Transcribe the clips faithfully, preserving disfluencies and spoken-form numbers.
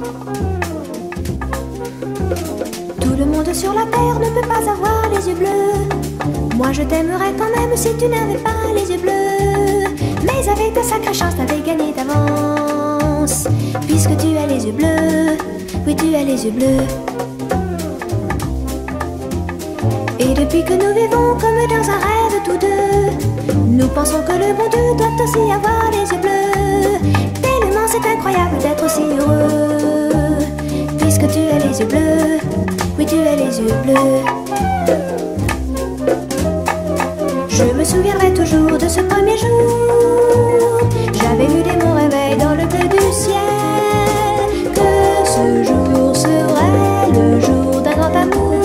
Tout le monde sur la terre ne peut pas avoir les yeux bleus. Moi je t'aimerais quand même si tu n'avais pas les yeux bleus. Mais avec ta sacrée chance t'avais gagné d'avance, puisque tu as les yeux bleus. Oui, tu as les yeux bleus. Et depuis que nous vivons comme dans un rêve tous deux, nous pensons que le bon Dieu doit aussi avoir les yeux bleus. Tellement c'est incroyable d'être aussi heureux, puisque tu as les yeux bleus. Oui, tu as les yeux bleus. Je me souviendrai toujours de ce premier jour. J'avais eu dès mon réveil dans le bleu du ciel que ce jour serait le jour d'un grand amour.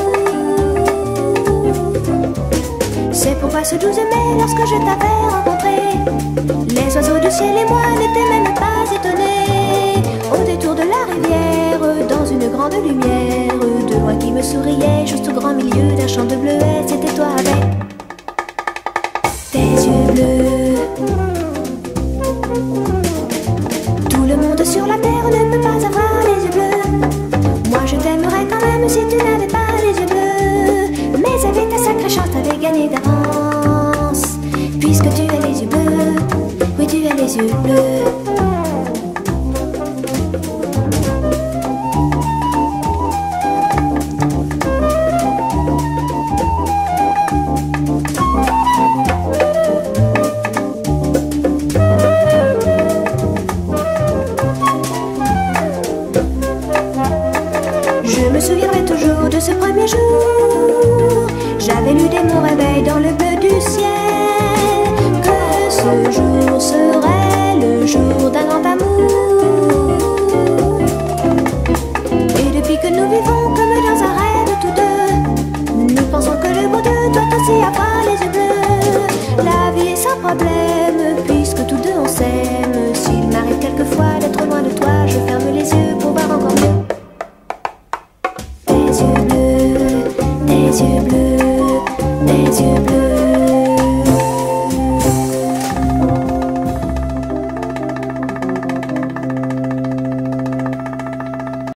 C'est pourquoi ce douze mai, lorsque je t'avais rencontré, les oiseaux du ciel et moi n'étaient même pas étonnés. Au détour de la rivière, dans une grande lumière, deux lois qui me souriaient, juste au grand milieu d'un champ de bleuets, c'était toi avec tes yeux bleus. Tout le monde sur la terre ne peut pas avoir les yeux bleus. Moi je t'aimerais quand même si tu n'avais pas les yeux bleus. Mais avec ta sacrée chance t'avais gagné d'avance, puisque tu as les yeux bleus. Oui, tu as les yeux bleus.